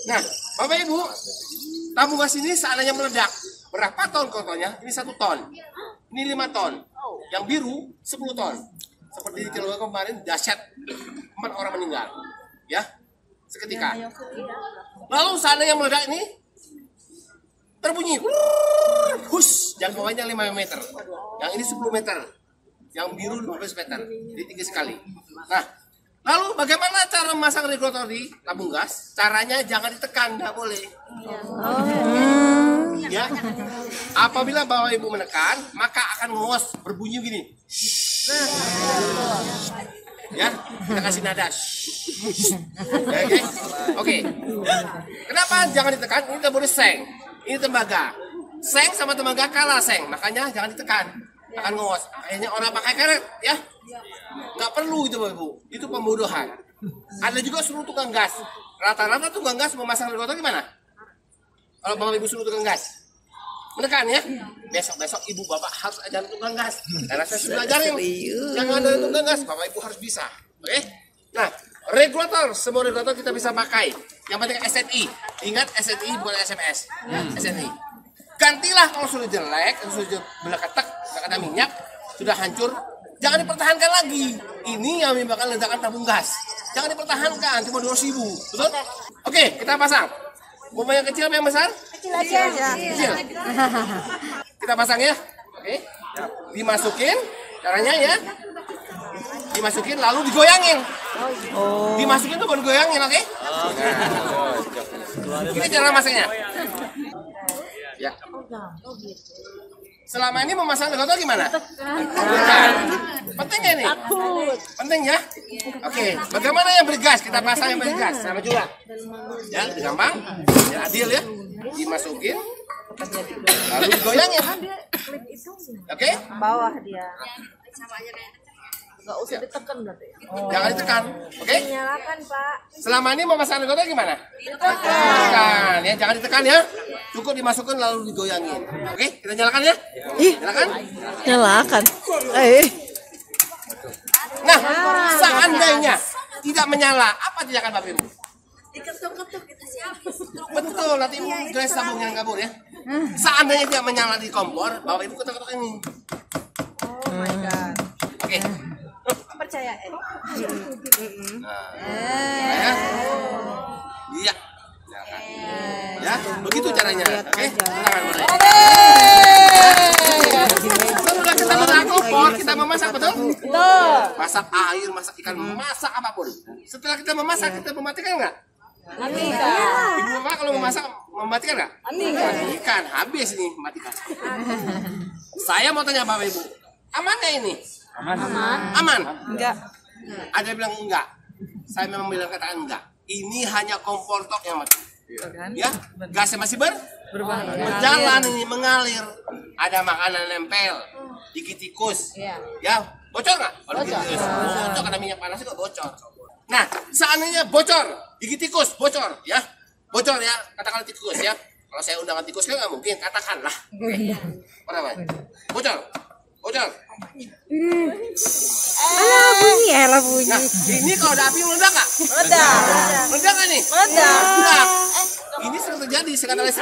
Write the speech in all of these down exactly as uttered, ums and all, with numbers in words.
Nah, Bapak Ibu, tabung gas ini seandainya meledak, berapa ton contohnya? Ini satu ton, ini lima ton, yang biru sepuluh ton. Seperti di Cilacap kemarin, dahsyat, empat orang meninggal, ya, seketika. Lalu seandainya meledak ini, terbunyi, hus, jangkauannya lima meter, yang ini sepuluh meter, yang biru lima belas meter, jadi tinggi sekali. Nah, lalu bagaimana cara memasang regulator di tabung gas? Caranya jangan ditekan, nggak boleh. Ya, apabila Bapak Ibu menekan, maka akan ngos, berbunyi gini. Ya, kita kasih nada. Ya, oke, oke. Kenapa jangan ditekan? Ini tidak boleh seng. Ini tembaga. Seng sama tembaga kalah seng, makanya jangan ditekan. Akan ngos. Kayaknya orang pakai karet, ya. Nggak perlu itu Bapak Ibu. Itu pembodohan. Ada juga suruh tukang gas. Rata-rata tukang gas memasang regulator gimana? Kalau Bapak Ibu suruh tukang gas, menekan ya. Besok-besok ibu bapak harus ajarin tukang gas. Karena saya sudah ajarin. Jangan ada tukang gas, Bapak Ibu harus bisa. Oke? Nah, regulator, semua regulator kita bisa pakai. Yang penting S N I. Ingat S N I bukan S M S. S N I. Gantilah kalau sudah jelek, kalau sudah beleketek, sudah kena minyak, sudah hancur, jangan dipertahankan lagi. Ini yang menyebabkan ledakan tabung gas. Jangan dipertahankan, cuma dua ratus ribu. Betul? Oke, kita pasang. Mau yang kecil apa yang besar? Kecil aja. Kecil. Kita pasang ya. Oke. Dimasukin, caranya ya. Dimasukin lalu digoyangin. Oh. Dimasukin tuh baru goyangin, oke? Ini cara masangnya. Ya. Selama ini memasang regulator gimana? Bukan. Penting ya ini? Penting ya? Oke, bagaimana yang bergas? Kita pasang yang bergas, sama juga. Ya, gampang. Ya, adil ya. Dimasukin. Lalu digoyangin. Oke? Bawah dia. Nggak usah ditekan berarti. Jangan ditekan. Oke? Nyalakan, Pak. Selama ini memasang regulator gimana? Ditekan. Ya, jangan ditekan ya. Cukup dimasukkan lalu digoyangin. Oke, kita nyalakan ya. Nyalakan. Nyalakan. Eh. Nah, seandainya tidak menyala, apa tindakan Bapak Ibu? Diketuk-ketuk kita siapin. Betul, nanti Ibu gelas sabung yang kabur ya. Seandainya tidak menyala di kompor, Bapak Ibu ketuk-ketuk ini. Oh my god. Oke. Percaya eh. Nah, ya. Iya. Ya, begitu caranya. Oke. Silakan mulai. Setelah kita memasak kompor, kita memasak betul? Betul. Masak air, masak ikan, masak apapun. Setelah kita memasak, kita mematikan nggak? Matikan. Ibu bapak kalau memasak mematikan nggak? Matikan. Habis ini matikan. Saya mau tanya Bapak Ibu, aman nggak ini? Aman. Aman? Enggak. Ada yang bilang enggak. Saya memang bilang katakan enggak. Ini hanya kompor tok yang mati. Ya, gasnya masih ber berjalan ini mengalir. Ada makanan nempel, gigi tikus. Ya, bocor nggak? Kalau gigi tikus bocor karena minyak panas itu bocor. Nah, seandainya bocor, gigi tikus bocor, ya, bocor ya, katakan tikus ya. Kalau saya undangan tikus kan nggak mungkin, katakanlah. Apa? Bocor, bocor. Alah bunyi, alah bunyi. Nah, ini kalau ada api meledak nggak? Meledak. Meledak nggak nih? Meledak. Meledak. Ini sering terjadi sekarang ada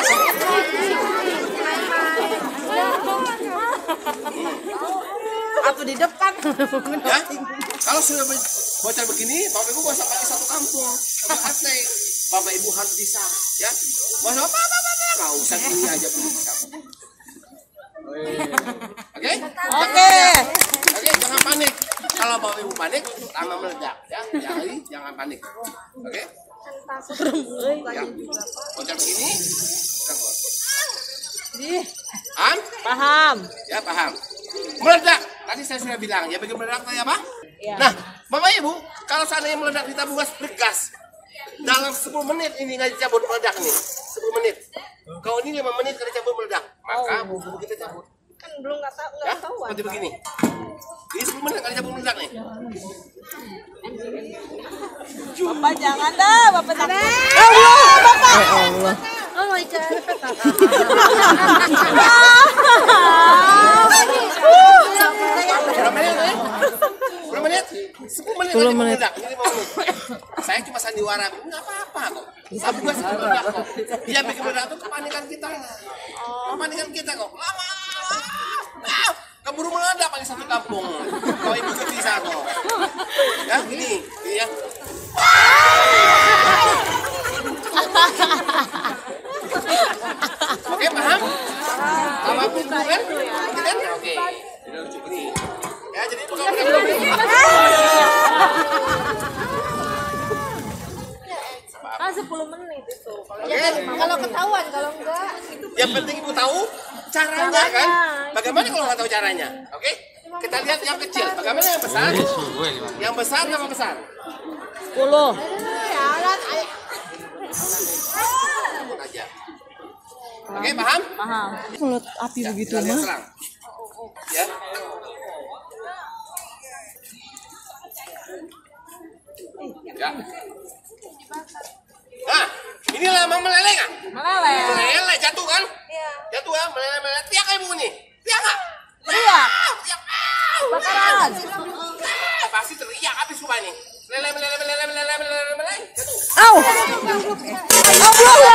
Atau di depan. ya. Kalau sudah bocor begini, Bapak Ibu bisa pakai satu kampung, satu R T. Bapak Ibu harus bisa, ya. Mau apa apa apa, nggak usah gini aja belum bisa. Oke? Oke. Oke, jangan panik. Kalau Bapak Ibu panik, tambah meledak, ya. Jangan jangan panik. Oke? Ya. Bocor begini. Paham? Paham. Ya, paham. Meledak. Tadi saya sudah bilang, ya bagaimana meledak tadi apa? Nah, Bapak Ibu, kalau seandainya meledak di tabung gas bergas, dalam sepuluh menit ini nggak dicabut meledak nih. sepuluh menit. Kalau ini lima menit kalau dicabut meledak, maka bumbu kita cabut. Kan belum nggak tahu Ya, nggak tahu. seperti begini. Ini sepuluh menit kalau dicabut meledak nih. Bapak jangan dah, Bapak takut. Allah, Bapak. Ya Allah. Oh my god. Berapa menit? Eh? Berapa menit? sepuluh menit. sepuluh menit. Meledak. Ini lima menit. Saya cuma sandiwara, nggak apa-apa kok. Sabu gas meledak kok. Dia bikin meledak tuh kepanikan kita. Kepanikan kita kok. Lama. Ah, keburu meledak paling satu kampung. Kalau ibu cuci satu. Ya gini, gini ya. Oke, paham? Apa pun kan? Kan? Oke. Ini. Ya, jadi itu kamu Kan sepuluh menit itu. Kalau Oke. kalau ketahuan, kalau enggak Yang penting ibu tahu caranya kan? Bagaimana kalau nggak tahu caranya? Oke? Kita lihat yang kecil. Bagaimana yang besar? Yang besar nama besar? Sepuluh. Sebut aja. Oke, paham? Paham. Kalau api Ya, begitu kita lihat mah. serang. Ya. Ya. Nah, ini lama meleleh kan? meleleh. Meleleh jatuh kan? Jatuh kan? Meleleh meleleh. Tiak ibu nih. Tiak nggak? Iya. Tiak. Bakaran. Ah, pasti teriak habis rumah ini. Meleleh meleleh meleleh meleleh meleleh meleleh. Jatuh. Au. Allah.